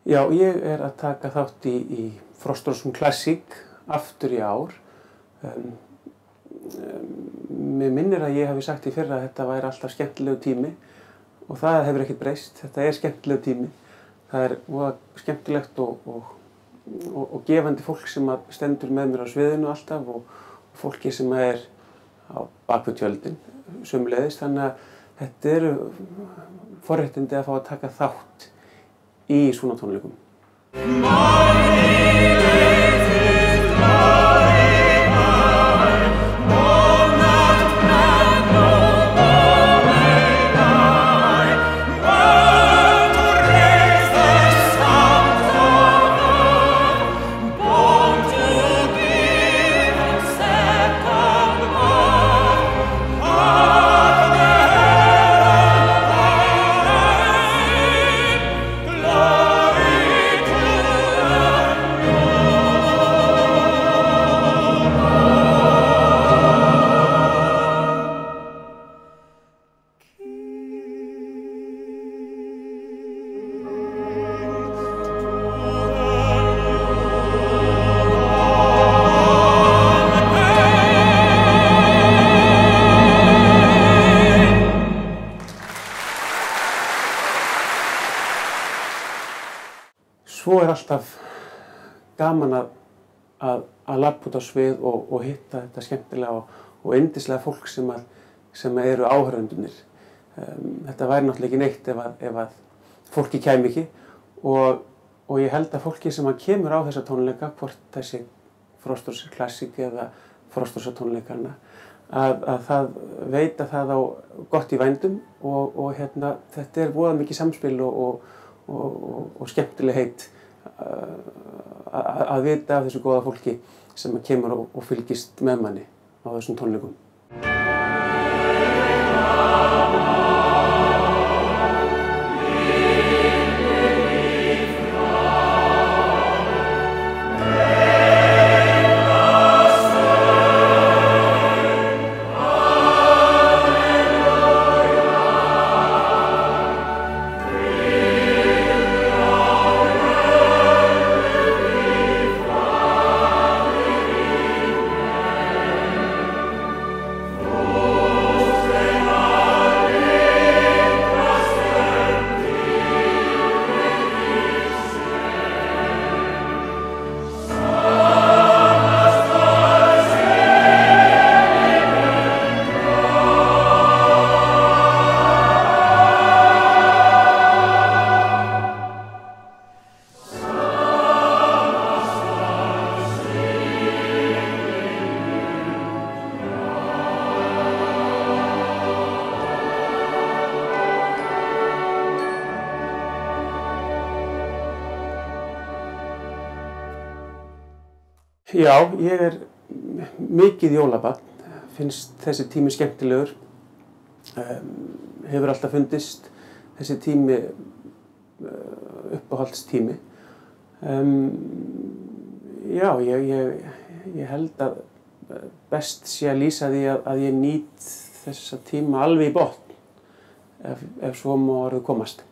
Já, ég að taka þátt í Frostrósum Classic aftur í ár. Mig minnir að ég hafi sagt í fyrra að þetta væri alltaf skemmtilegu tími og það hefur ekkert breyst. Þetta skemmtilegu tími. Það skemmtilegt og gefandi fólk sem stendur með mér á sviðinu alltaf og fólki sem á bak við tjöldin sömuleiðis. Þannig að þetta eru forréttindi að fá að taka þátt í svona tónleikum. Svo alltaf gaman að labba út á svið og hitta þetta skemmtilega og yndislega fólk sem eru áhorfendurnir. Þetta væri náttúrulega ekki neitt ef að fólki kæmi ekki og ég held að fólki sem kemur á þessa tónleika, hvort þessi Frostrósir Classic eða Frostrósa tónleikana, að það veit að það á gott í vændum og þetta voða mikið samspil og skemmtilegheit að vita af þessu góða fólki sem kemur og fylgist með manni á þessum tónleikum. Já, ég mikið jólabarn, finnst þessi tími skemmtilegur, hefur alltaf fundist þessi tími uppáhaldstími. Já, ég held að best sé að lýsa því að ég nýt þessa tíma alveg í botn, ef svo má orðið komast.